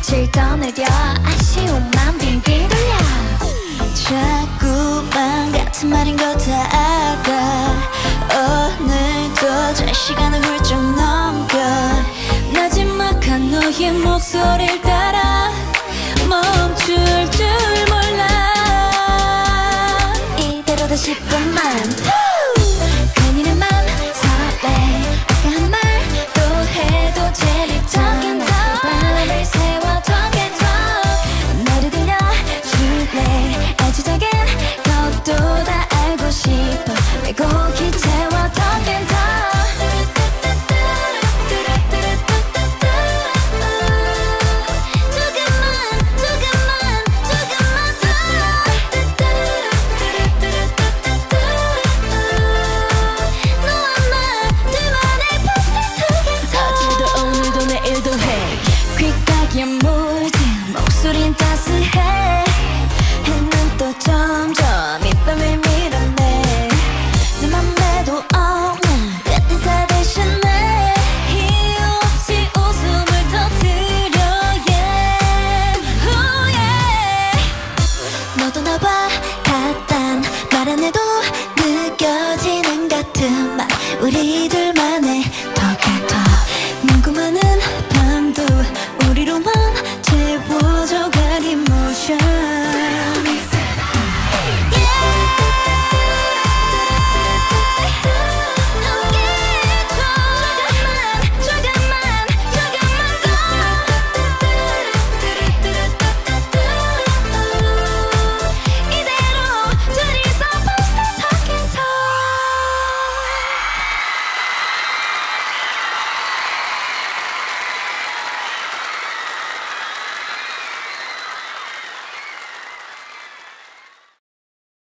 빛을 떠내려 아쉬움만 빙빙 돌려. 자꾸만 같은 말인 거 다 알아. 오늘도 잘 시간을 훌쩍 넘겨. 나지막한 너의 목소리를 따라 멈출 줄 몰라. 이대로다 싶구만. 괜히내 맘 설레. 아까 한 말 또 해도 재밌적인 바람을 세워 talk and talk. 너를 들려줄래. 아주 작은 것도 다 알고 싶어. 왜곡이 채워 talk and talk. 귓가에 물든 목소린 따스해. 해는 또 점점 입밤을 밀어내. 내 맘에도 없는 끝인사 대신에 이유 없이 웃음을 터뜨려. yeah. Oh, yeah. 너도 나와 같단 말 안 해도 느껴지는 같은 말. 우리들